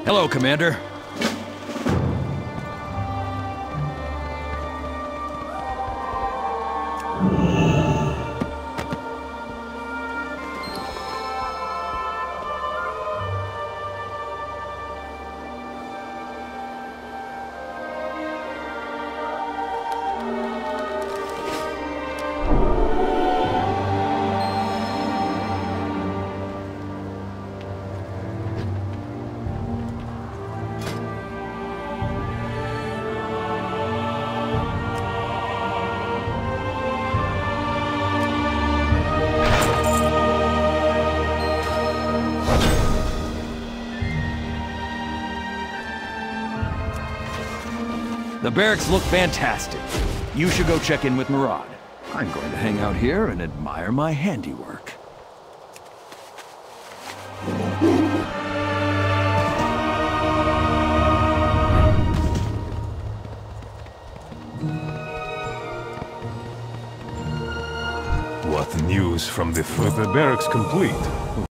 Hello, Commander. The barracks look fantastic. You should go check in with Murad. I'm going to hang out here and admire my handiwork. What news from the... With the barracks complete,